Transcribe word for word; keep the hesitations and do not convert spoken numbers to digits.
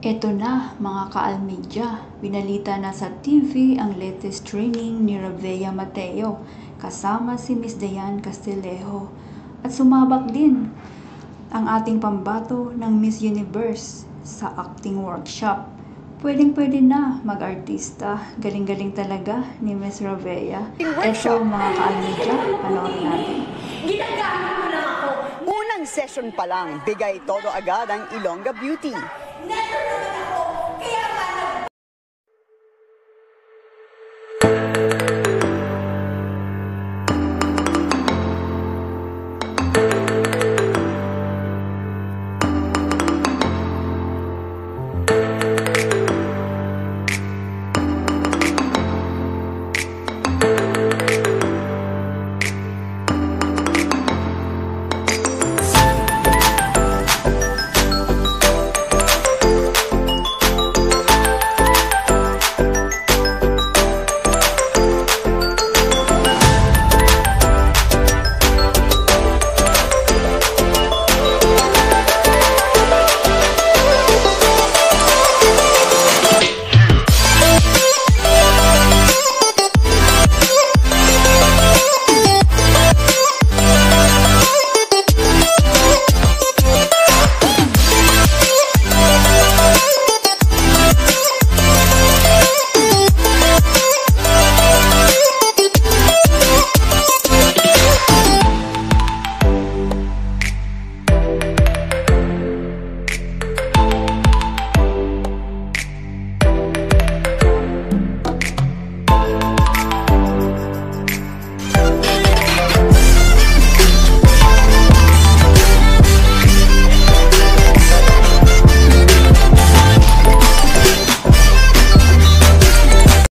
Eto na mga ka-Almedia, pinalita na sa T V ang latest training ni RABIYA Mateo kasama si Miss Diane Castillejo at sumabak din ang ating pambato ng Miss Universe sa acting workshop. Pwedeng-pwede na mag-artista, galing-galing talaga ni Miss RABIYA. Eto mga ka-Almedia, panoorin natin. Ginagamit mo lang ako. Unang session pa lang, bigay todo agad ang Ilongga Beauty. Never